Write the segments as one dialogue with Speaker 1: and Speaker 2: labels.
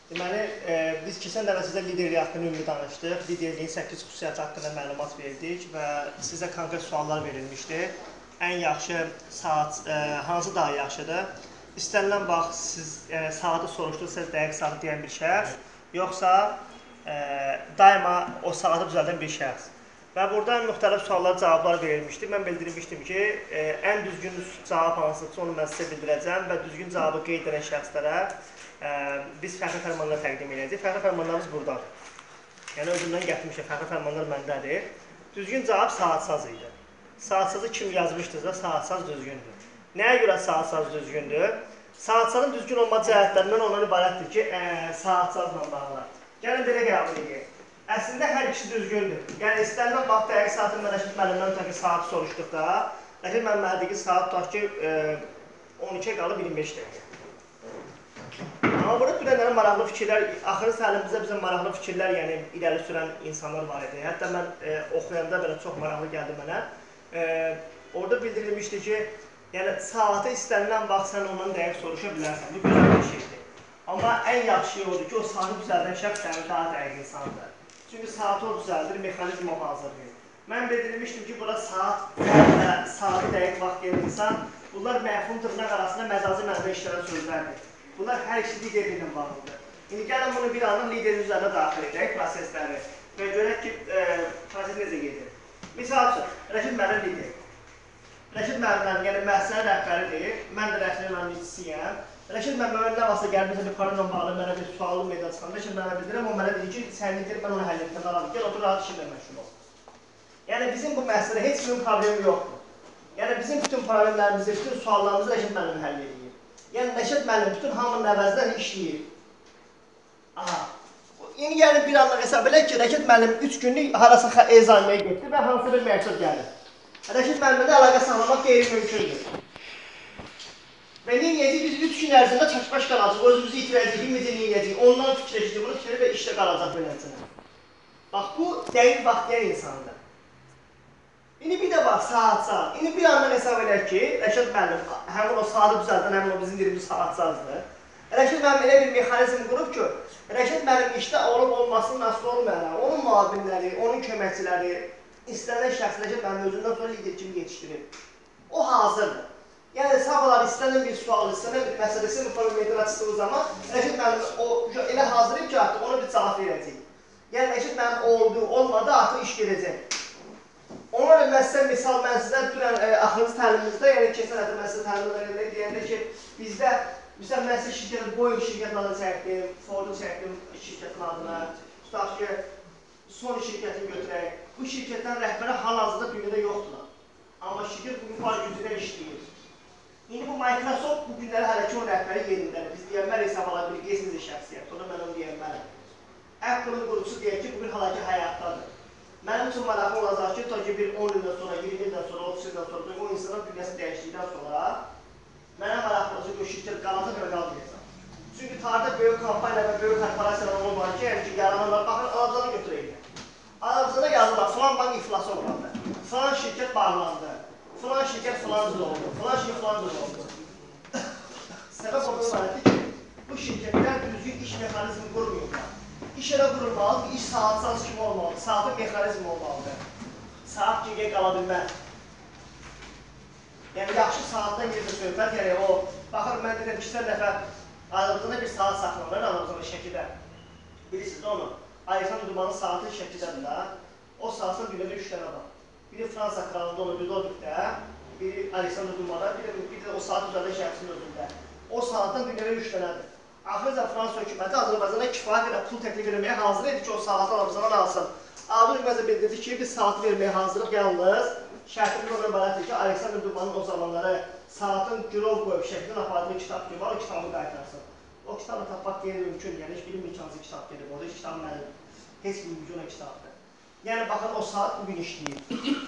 Speaker 1: Deməli, biz keçən dəfə sizə liderlik haqqında ümumi danışdıq. Liderliyin 8 xüsusiyyəti haqqında məlumat verdik və sizə konkret suallar verilmişdi. Ən yaxşı saat hansı daha yaxşıdır? İstənilən vaxt siz saatı soruşdursanız dəqiq saatı deyən bir şəxs, yoxsa daima o saatı düzəldən bir şəxs. Və burada müxtəlif suallar, cavablar verilmişdi. Mən bildirmişdim ki, ən düzgün cavab hansıdırsa onu mən sizə bildirəcəm və düzgün cavabı qeyd edən şəxslərə biz fərqli fərmanlar təqdim edəcəyik. Fərqli fərmanlarımız buradadır. Yəni özümdən gətirmişəm, fərqli fərmanlar məndədir. Düzgün cavab saatsaz idi. Saatsazı kim yazmışdırsa saatsaz düzgündür. Nəyə görə saatsaz düzgündür? Saatsazın düzgün olma cəhətlərindən ondan ibarətdir ki, saatsazla bağlı. Gəlin belə qəbul edək. Əslində hər ikisi düzgündür. Yəni istənilən vaxt dəqiq saatın mən Rəşid müəllimdən tutaq ki, saatı soruşduqda, Rəşid müəllim mənə deyir ki, saat tutaq ki, 12-yə qalıb 25 dəqiqə. Amma burada dünənlərə maraqlı fikirlər, axırı təlimimizdə bizə maraqlı fikirlər, yəni irəli sürən insanlar var idi. Hətta mən oxuyanda belə çox maraqlı gəldi mənə. Orada bildirilmişdi ki, yəni saatı istənilən vaxt sən ondan dəqiq soruşa bilərsən. Bu gözəl bir şeydir. Amma ən yaxşı şey odur ki, o saatı düzəldən şəxs sənin daha dəqiq insandır. Çünki saatı o düzəldir, mexanizm o hazırlayır. Mən bildirmişdim ki, burada saat və saatı dəqiq vaxt gelirsən, bunlar məfhum dırnaq arasında məcazi mənada işlənən sözlərdir. Bunlar hər ikisi liderliklə bağlıdır. İndi gəlin bunu bir anın liderin üzərində daxil edək prosesləri və görək ki, proses necə gedir. Misal üçün, Rəşid müəllim lider. Rəşid müəllim, yəni müəssisənin rəhbəridir, mən də rəhbərin müəllimçisiyəm. Rəşid müəllim nə vaxtsa gəlmişsə bir konuyla bağlı mənə bir sualı meydana çıxanda, Rəşid müəllimə bildirəm, o mənə deyir ki, sən lider, mən onu həll etdim, gəl otur, rahat işinlə məşğul ol. Yəni bizim bu məsələdə heç kimin problemi yoxdur. Yəni bizim bütün problemlərimizi, bütün suallarımızı Rəşid müəllim həll edir. Yəni Rəşid müəllim bütün hamının əvəzindən işləyir. Aha. İndi gəlin bir anlıq hesab edək ki, Rəşid müəllim 3 günlük harasa ezanməyə getdi və hansı bir məqsad gəlir. Rəşid müəllimlə əlaqə saxlamaq qeyri-mümkündür. Və neyəcəyik, biz 3 gün ərzində çaşbaş qalacaq, özümüzü itirəcəyik, necə neyəcəyik, ondan fikirləşəcək, bunu fikirləşəcək və işdə qalacaq beləsinə. Bax, bu dəqiq vaxt deyən insandır. İndi bir də bax, saat. İndi bir anda hesab edək ki, Rəşid müəllim, həmin o saatı düzəldən, həmin o bizim dilimiz saatsazdır. Rəşid müəllim elə bir mexanizm qurub ki, Rəşid müəllim işdə olub-olmasının asılı olmayaraq, onun müavinləri, onun köməkçiləri, istənilən şəxs Rəşid müəllim özündən sonra lider kimi yetişdirir. O hazırdır. Yəni, sabahlar istənilən bir sual, istənilən bir məsələsi müfəvvə meydana çıxdığı zaman Rəşid müəllim elə hazırlayıb ki, artıq ona bir cavab verəcək. Yəni, Rəşid müəllim oldu, olmadı, artıq iş gedəcək. Ona da məsələn, misal mən sizə dünən axırıncı təlimimizdə, yəni keçən həftə mən sizə təlimimdə deyəndə ki, bizdə, məsələn, mən sizə şirkətin, Boeing şirkətin adını çəkdim, Ford'un çəkdim şirkətin adını, tutaq ki, Sony şirkətini götürək. Bu şirkətdən rəhbəri hal-hazırda dünyada yoxdurlar. Amma şirkət bugün var gücüdən işləyir. İndi bu Microsoft bu günləri hələ ki o rəhbəri yerindədir. Biz deyənməliyik, hesab ala bilirik, necə şəxsiyyət, sonra mən onu deyənməliyim. Apple'ın qurucusu deyək ki, bugün hala ki həyatdadır. Mənim üçün maraqlı olacaq ki, ta ki bir 10 ildən sonra, 20 ildən sonra, 30 ildən sonra, o insanın dünyası dəyişdikdən sonra mənə maraqlı olacaq ki, o şirkət qalacaq və qalmayacaq. Çünki tarihdə böyük kampaniya və böyük korporasiyalar olan ki, yəni ki, yarananlar, baxın, Arabizana götürək. Arabizana yazılar, filan bank iflası olmadı, filan şirkət bağlandı, filan şirkət filancıl oldu, filan şirkət filancıl oldu. Səbəb ondan ibarətdir ki, bu şirkətlər düzgün iş mexanizmi qurmuyorlar. İş elə qurulmalıdır, iş saatsaz kimi olmalıdır, saatın mexanizmi olmalıdır. Saat geriyə qala bilməz. Yəni, yaxşı saatdan yerdə söhbət, yəni o, baxır, mən dedim ki, sən dəfə Azərbaycanda bir saat saxlanır, Azərbaycanda şəkidə. Bilirsiniz onu, Alexander Dumanın saatın şəkidədir də, o saatın dünyada 3 dənə var. Biri Fransa kralında olur, biri Lodvikdə, biri Alexander Dumada, bir də o saat üzərində şəxsin özündə. O saatdan dünyada 3 dənədir. Axırca Fransa hökuməti Azərbaycana kifayət qədər pul təklif verməyə hazır idi ki, o saatı Azərbaycandan alsın. Azərbaycan hökuməti bildirdi ki, biz saatı verməyə hazırlıq yalnız şərtimiz ondan ibarətdir ki, Alexander Dumanın o zamanları saatın girov qoyub şəkildən apardığı kitab ki var, o kitabı qaytarsın. O kitabı tapmaq qeyri-mümkün, yəni heç bilmir ki, hansı kitab gedir, orada kitab mənim, heç bir mümkün o kitabdır. Yəni, baxın, o saat bugün işləyir.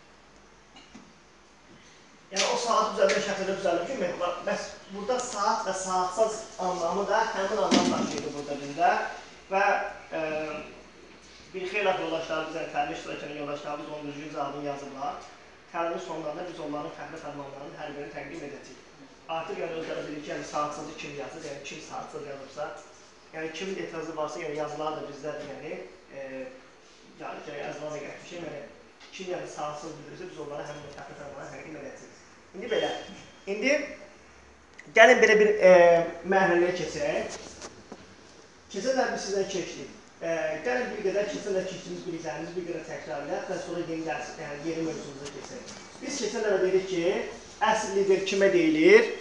Speaker 1: Yəni, o saat düzəldən şəkildə düzəldir ki, bəs burada saat və saatsaz anlamı da həmin anlam daşıydı burada bizdə və bir xeyli yoldaşları bizə təlim iştirakçının yoldaşlarımız onun düzgün cavabını yazırlar. Təlimin sonlarında biz onların fərqli fərmanlarının hər birini təqdim edəcəyik. Artıq yəni özləri bilir ki, yəni saatsızı kim yazır, yəni kim saatsız yazırsa Yəni kimin etirazı varsa, yəni yazılar da bizdədir, yəni yazılar da gəlmişəm, yəni kim yəni sağsız bildirirsə, biz onlara həmin təklif etmələri həqiqi edəcəyik. İndi belə, indi gəlin belə bir mərhələyə keçək. Keçənlər biz sizdən keçdik. Gəlin bir qədər keçənlər keçdiyimiz biliklərimizi bir qədər təkrarlayaq və sonra yeni dərs, yəni yeni mövzumuza keçək. Biz keçənlərə dedik ki, əsl lider kimə deyilir?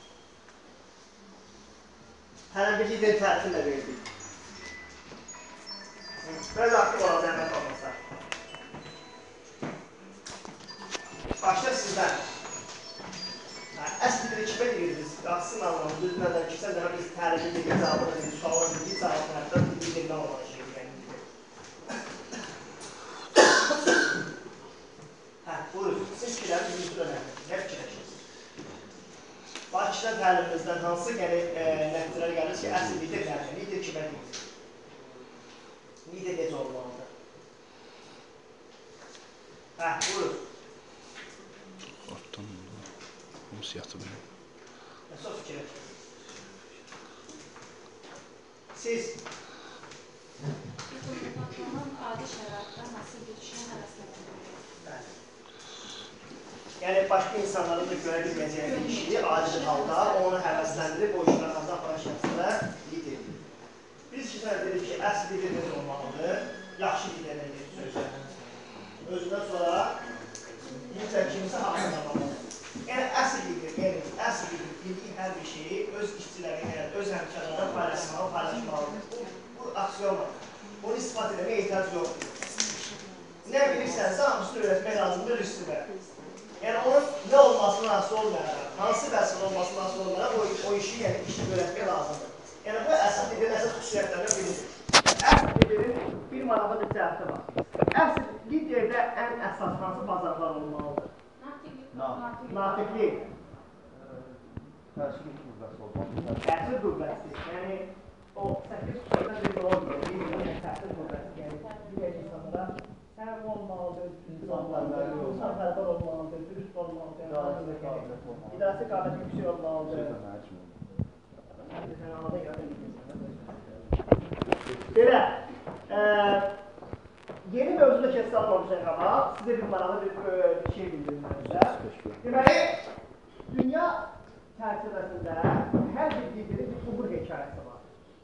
Speaker 1: Hər bir lider tərifini də verdik. Biraz aktiv olaq, zəhmət olmasa. Başqa sizdən. Əsl lideri kimə deyirdiniz? Aslında anlamı, düzmədən keçənlərə biz tərifi dedik, cavabı da dedik, suallar dedik, cavabı hətta liderindən olan şey. Buyurun, siz fikirləriniz müdür önemlidir. Nə fikirləşirsiniz? Bakıda təlimimizdən hansı nəticələr gəlir ki, əsl lider nədir? Lider kimə deyilir? Lider necə olmalıdır? Buyurun.
Speaker 2: Ortadan hamısı yatıb.
Speaker 1: Əsas fikirləşirsiniz. Siz?
Speaker 3: Diplomatların adi şəraitdə hansı bir işin həvəsləndirir?
Speaker 1: Yəni, başqa insanların da görə bilməyəcəyi bir işi adi halda onu həvəsləndirib, o işlərdən aparan şəxslərə lider. Biz ki, dedik ki, əsl lider necə olmalıdır? Yaxşı lider necə sözlər. Özündən sonra mütləq kimsə haqqınlamalıdır. Yəni, əsl lider bildiyi hər bir şeyi öz işçiləri, öz həmkarlarına paylaşmalıdır. Bu aksiyondur. Onu ispat etməyə ehtiyac yoxdur. Nə bilirsənsə, hamısını öyrətmək lazımdır rüsübə. Yəni, onun nə olmasına asıl olmayaraq, hansı vəsil olmasına asıl olmayaraq o işi öyrətmək lazımdır. Yəni, bu əsas liderin əsas xüsusiyyətlərindən biridir. Əsl liderin bir maraqlı bir cəhəti var. Əsl liderdə ən əsas hansı bazarlar olmalıdır? Natiqlik.
Speaker 4: Təşkil qüvvəsi olmalıdır.
Speaker 1: Təsir qüvvəsi. Yəni, o 8 xüsusiyyətdən biri olmuyor. Bir təsir qüvvəsi. Yəni, digər insanlara səhv olmalıdır, səfərbər olmalıdır, dürüst olmalıdır, idarəsi qabiliyyəti yüksək olmalıdır. Belə, yeni mövzuda keçsə almamışıq ama, sizə bir maraqlı bir şey bildirilməkdə. Deməli, dünya çərçivəsində hər bir liderin bir uğur hekayəsi var.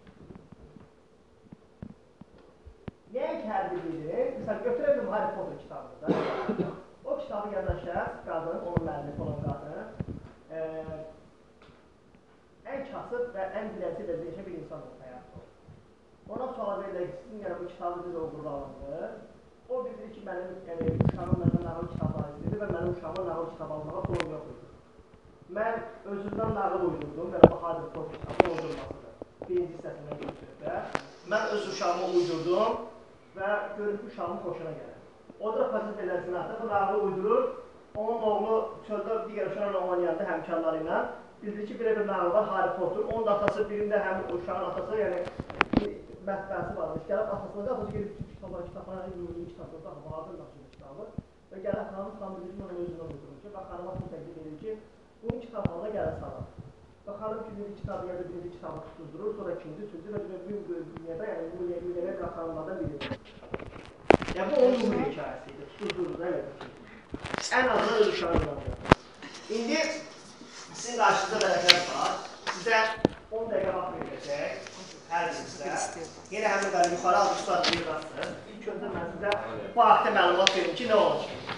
Speaker 1: Nəyə ki, hər bir lideri, məsələn, götürəbildim Harry Potter kitabında. O kitabı yazan şəxs, qadın, onun müəllifi olan qadın, ən kasıb və ən dilənçi və zəşə bir insan olsa həyatda. Ona sual verilir ki, sizin bu kitabı necə uğurlandı. O bildirir ki, mənim uşağım məndən nağıl kitabları istəyirdi və mənim uşağıma nağıl kitabı almağa pulum yox idi. Mən özümdən nağıl uydurdum, belə bu Harry Potter kitabı uydurmasıdır. Birinci hissəsindən götürübdə. Mən öz uşağıma uydurdum və görüb ki, uşağımın xoşuna gəlir. O da fasit eləsin artıq, bu nağılı uydurur. Onun oğlu çöldə digər uşaqlarla oynayanda həmkarları ilə bildir ki, bir nağıl var, Harry Potter. Onun da atası, birində həm uşağın atası, yəni mətbəəsi varmış. Gəlib atasına da, atası gelib kitabları, kitabları, ümumi kitabları, baxıb, vardır naşılı kitabı. Və gəlib xanım bildir ki, onu özündən uydurur ki, və xanıma bunu təklif edir ki, bunun kitablarına gəlir sana. Və xanım ki, birinci kitabı ya da birinci kitabı tutdurur, sonra ikinci, üçüncü və dünyada, yəni bu milyoner xanımlardan biridir. Yəni, bu onun uğur hekayəsidir, tutuzdurur, elədir ki. Ən azından öz uşağındandır. İndi sizin qarşınızda vərəqlər var. Sizə 10 dəqiqə vaxt veriləcək, hər birinizdə. Yenə həmin qədər yuxarı alıb tutarız, bir rastdır. İlk öncə mən sizə bu haqda məlumat verim ki, nə olacaq?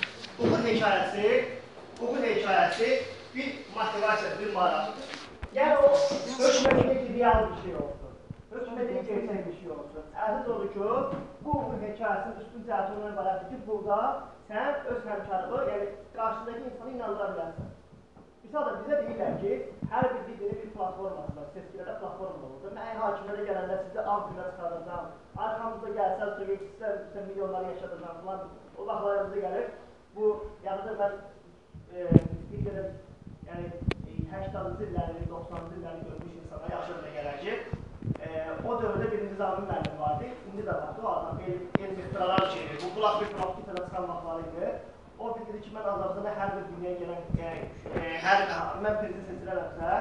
Speaker 1: Uğur hekayəsi bir motivasiyadır, bir maraqdır. Yəni o, hökmətindəki real bir şey olsun. Hökmətindəki gerçək bir şey olsun. Əziz olur ki, bu uğur hekayəsinin üstün cəhəti ondan ibarətdir ki, burada sən öz həmkarını, yəni qarşındakı insanı inandıra bilərsən. Misal da bizə deyirlər ki, hər bir liderin bir platforması var, seçkilərdə platforma olur. Mən hakimlərə gələndə sizə ağ günlər çıxaracağım, arxamızda gəlsəz, sizə milyonları yaşadacağım falan, o vaxtlarımıza gəlir. Bu, yanıda mən bir qədər, yəni 80-cı illərini, 90-cı illərini görmüş insana yaxşı da gələr ki, o dövrdə birinci Zamin müəllim vardı, indi də vardı, o adam elm ixtiralar şeydir, bu qulaq bir praktikada çıxan vaxtlarıydı. bildirir ki, mən Azərbaycanda hər bir dünyaya gələn, mən prezident seçilərəmsə,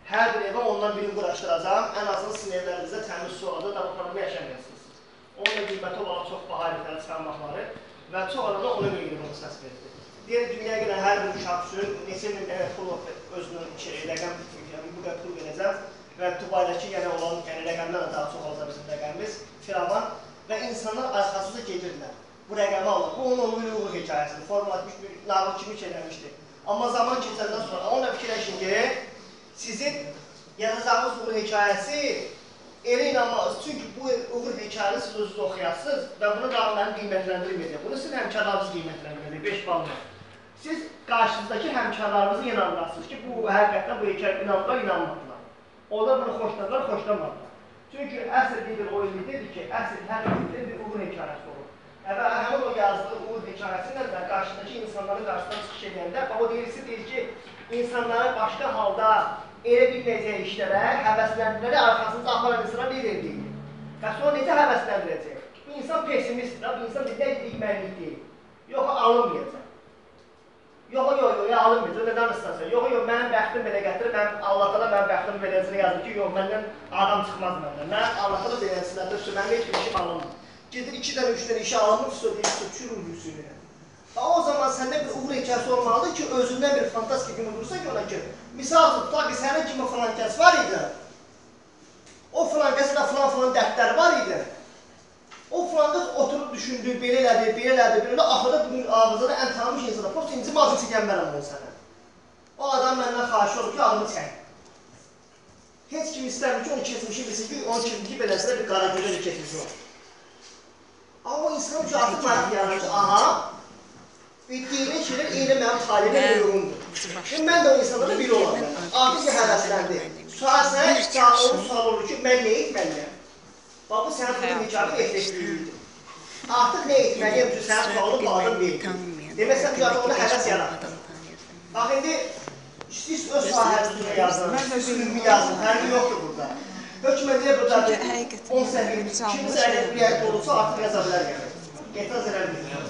Speaker 1: Hər bir evə ondan birini quraşdıracağım. Ən azından sizin evlərinizdə təmiz su olacaq da bu problemi yaşamayasınız. Onun da qiyməti olaraq çox baha hərfləri çıxarmaqları və çox arada ona görə bunu səs verildi. Deyək, dünyaya gələn hər bir uşaq üçün neçə min pul özünün rəqəm bu qədər pul verəcəm və Dubaydakı olan rəqəmlər də daha çox olacaq bizim rəqəmimiz, firavan və insanlar arxasında gedirlər. Bu rəqəmi alır. Bu onun hüquq hekayəsidir. Formatmış bir nağıl kimi eləmişdir. Amma zaman keçəndən sonra onunla fikirləşin ki, sizin yazacağınız uğur hekayəsi elə inanmaz. Çünki bu uğur hekayəni siz özünüz oxuyasınız və bunu da mənim qiymətləndirməyəcək. Bunu sizin həmkarlarınız qiymətləndirməyəcək, 5 balla. Siz qarşınızdakı həmkarlarınızı inandırsınız ki, bu həqiqətdən bu hekayə inandılar, inanmadılar. Onlar bunu xoşladılar, xoşlamadılar. Çünki əsr bir o illidir ki, əsr hər illidir bir uğur hekayəsi olur. Və həmin o yazdığı uğur hekayəsində də qarşıdakı insanların qarşısından çıxış edəndə, o deyir ki, insanların başqa halda elə bilməyəcək işlərə, həvəsləndirləri arxasında aparan insana bir deyil. Və sonra necə həvəsləndirəcək? Bu insan pesimistdir, bu insan digmənlik deyil. Yox, alınmayacaq. Yox, alınmayacaq, nədən istəsən? Yox, mənim bəxtim belə gətirir, Allah'ta da mənim bəxtim beləcəsini yazır ki, yox, məndən adam çıxmaz məndən. Mən Allah'ta da beləcəsindən mənim heç bir işim alınmır. Gedir 2 dənə, 3 dənə işi alınmır, deyir, çürür yüzünü. O zaman səndə bir uğur hekayəsi olmalıdır ki, özündən bir fantastik gün olursa ki, ona ki, misal tutaq ki, sənin kimi falan kəs var idi, o falan kəsdə falan dərdləri var idi, o falan kəs oturub düşündü, belə elədi, axırda bugün ağzına ən tanımış insana, prosto incim azı çəkənmərəm onu sənə. O adam məndən xahiş olur ki, adını çək. Heç kim istəmir ki, onu keçmişi bilsin ki, onun kimki beləsində bir qara gözəli keçmişi var. Amma o insanın ki, artıq maraq yaranır ki, aha, etdiyinin şeylər eyni mənim talibim uyğundur. Mən də o insanlara biri olam. Artıq ki, həvəsləndi. Onun sual olur ki, mən nə etməliyəm? Bax, bu sənin bu hekayənin effektivliyidir. Artıq nə etməliyəm ki, sənin sualın bu adam deyil. Demək, sən dünyada ona həvəs yaratdın. Bax, indi siz öz sahəbizdə yazın, siz ümumi yazın, fərqi yoxdur burada. Hökmediyə burada 10 səhvə, kimisi əgər bir yerde olursa artıq yaza bilər gəlir. Etiraz eləmir.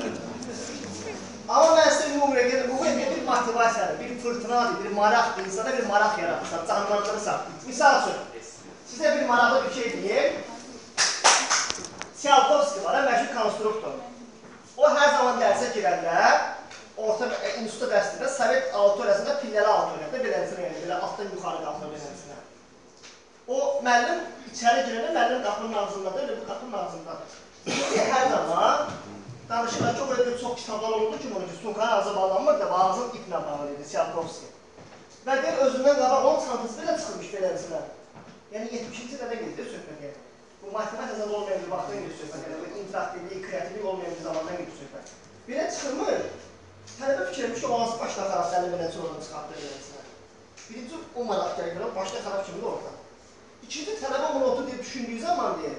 Speaker 1: Amma mən sizə ümumi rəqədə bu bir motivasiyadır, bir fırtınadır, bir maraqdır, insana bir maraq yaratırsan, canlandırırsan. Misal üçün, sizə bir maraqlı bir şey deyim. Tsiolkovski var, məşhur konstruktor. O hər zaman dərsə girəndə, orta institut dərsində Sovet auditoriyasında pilləli auditoriyada belənsinə, yəni belə altdan yuxarı qalxır belənsinə. O müəllim içəri girəndə müəllim qapının ağzındadır və bu qapının ağzındadır. Hər zaman danışıqlar ki, orada çox kitablar olurdu ki, Sunkanın ağzı bağlanmır da, ağzın iplə bağlıydı, Tsiolkovski. Və deyir, özündən qabaq onun çantası belə çıxırmış belənsinə. Yəni 70-ci dədə gedir söhbət yəni. Bu matematikasında olmayan bir vaxtdan gedir söhbət yəni. İnteraktivlik, kreativlik olmayan bir zamandan gedir söhbət. Belə çıxırmış, tələbə fikirləmiş ki, o hansı başda xarabsəli belənsi oradan çıxartdır belənsinə. Birinci o maraq gəlir, başda xarab kimi də orada. İkinci tələbə onu otur deyib düşündüyü zaman deyir,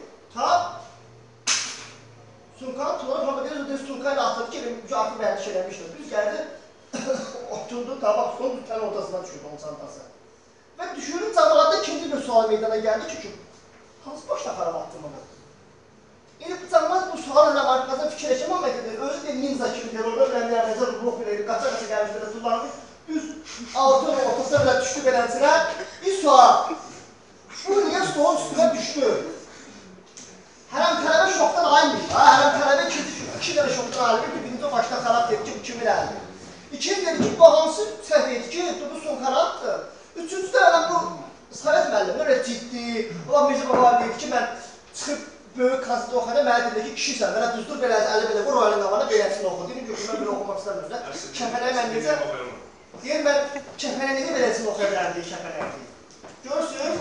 Speaker 1: Sunkanın tuğları falan deyir, Sunkayla atladı ki, artıq vərdiş eləmişdir. Düz gəldi, oturdu, tabaq son dükkanın ortasından düşürdü onun çantası. Və düşünürüm, cəmaatda ikinci bir sual meydana gəldi ki, hansı başda xarab attım ona? Yəni, cəmaat bu sualın arqasında fikirləşəm, amma özü deyir, ninza kimi deyir, orada rəmlərəcə, ruh biləyir, qaça-qaça gəlmiş belə tullandı, düz auditorun ortasına belə düşdü belənsinə, bir sual. Bu niyə stolun üstünə düşdü? Hərəm tələbə şokdan aymış. Hərəm tələbə iki dənə şokdan aymış ki, birinci o başdan xarab dedi ki, bu kimin əldir? İkinci dedi ki, bu hansı səhv etdi ki, bu son xarabdır. Üçüncü də bu Sovet müəllimlər öyle ciddi. Ulan Mircə Babalar deyib ki, mən çıxıb böyük konsertdə oxuyanda mənə dedi ki, kişisən, mənə düzdür, beləzi əli belə vur, o əlin qavana beləsini oxu. Dedim ki, mən belə oxumaq istəmirəm. Kəfənəyə mən necə? Deyir, mən kəfənəyə necə beləsini oxuya bilərəm deyir, kəfənəyə deyir. Görürsün?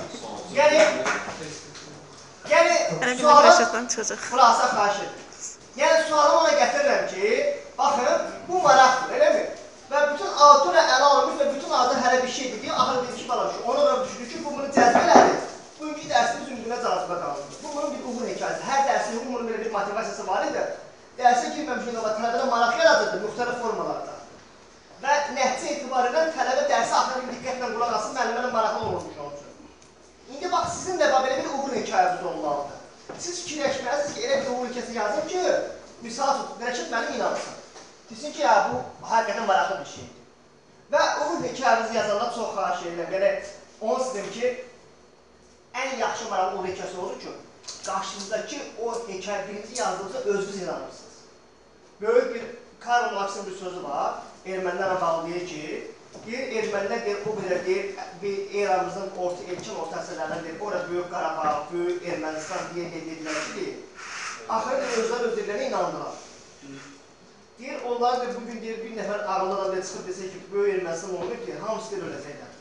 Speaker 1: Yəni, sualın xulasa xahiş edir. Yəni, sualımı ona gətirirəm ki, baxın, bu maraqdır, elə mi? Və bütün auditoriya ələ alınmış və bütün adı hələ bir şeydir deyə, axır dedi ki, balaş, ona görə düşünür ki, bu bunu cəzbələrdir. Bugünkü dərsimiz ümumuna cazibə qalınır. Bu bunun bir uğur hekayəsi. Hər dərsin bunun belə bir motivasiyası var idi. Dərsə girməmişin qabaq tələbədə maraq yaradırdı, müxtəlif formalarda. Və nəticə etibarıyla tələbə dərsi axırı bir diqqətlə qulaq asın, müəllimlərlə maraqlı olurmuş onun üçün. İndi bax, sizin də belə bir uğur hekayəniz olmalıdır. Siz fikirləşməlisiniz ki, elə bir uğur hekayəsi yazın ki, misal tutun, Rəşid mənim inansın. Desin ki, bu həqiqətən maraqlı bir şeydir. Və uğur hekayənizi yazanlar çox xahiş edirəm. Yəni, Onu siz dedim ki, ən yaxşı maraqlı o hekayəsi olur ki, qarşınızdakı o hekayə birinci yazdığınızda özünüz inanırsınız. Böyük bir Karl Marx'ın bir sözü var, ermənilərlə bağlı deyir ki, ermənilər deyir, o qədər deyir, bir eramızın erkin orta əsrlərindən deyir, orada Böyük Qarabağ, Böyük Ermənistan deyirlər ki, axırı özlər özlərlə inandılar. Deyir, onlar da bugün deyir, bir nəfər ağıllıdan da çıxıb desə ki, Böyük Ermənistan olmuyor ki, hamısı deyir öləcəklər.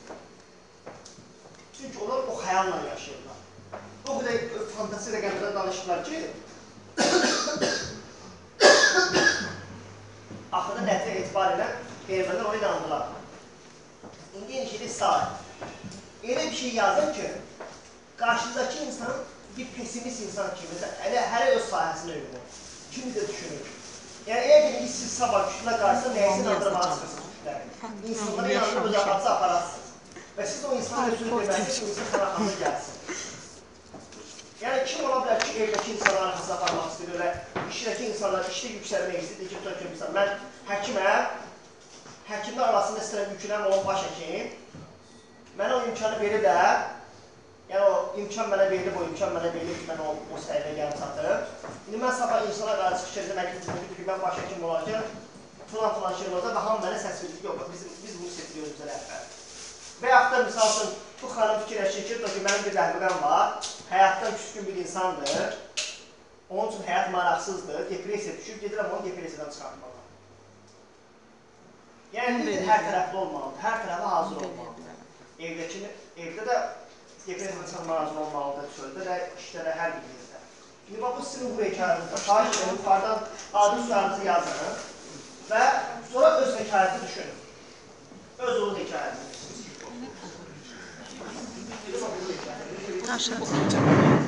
Speaker 1: Çünki onlar o xəyalla yaşayırlar. O qədər fantasi rəqəmlərdən danışırlar ki, axırda nəticə etibar edən ermənilər ona inandılar. İndi yeni şeydə İsrail. Elə bir şey yazın ki, qarşınızdakı insan bir pesimist insan kimi, hələ öz sahəsində uyğun. Kimi də düşünür. Yəni, əgər ki, siz sabah kütlə qarşısında nəyəsə inandırmağa çıxırsınız kütlərini. İnsanlara inandırıb öz ağacı apararsınız. Və siz o insanlara sözü deməsiniz ki, insan arxasına gəlsin. Yəni, kim ola bilər ki, evdəki insanlar arxasına aparmaq istəyir və işdəki insanlar işdə yüksəlmək istəyir ki, tutaq ki, mən həkiməm, həkimlər arasında istəyirəm yükünəm, onun baş həkim. Mənə o imkanı veriblər, yəni o imkan mənə verilib, o imkan mənə verilib ki, mən o səhiyyəyə gəlib çatırım. İndi mən sabah insanlar qarşı çıxışırdı, mən ki, mən baş həkim olacaq, filan şey olacaq və hamı mənə səs verir ki, yox, biz bunu seçirik özümüzə rəhbər. Və yaxud da, misal üçün, bu xanım fikirləşir ki, mənim bir rəhbərəm var, həyatdan küskün bir insandır, onun üçün həyat maraqsızdır, depresiya düşür, gedirəm onu depresiyadan çıxartmalı. Yəni, hər tərəfli olmalıdır, hər tərəfə hazır olmalıdır. Evdə də depresiyadan çıxartmalı hazır olmalıdır, çöldə də, işdə də, hər bir yerdə. İndi, bu sizin bu hekayənizdə, xahiş edin, yuxarıdan adı sularınızı yazın və sonra öz hekayəti düşünün. Öz onun hekayəti.
Speaker 4: Aşağı.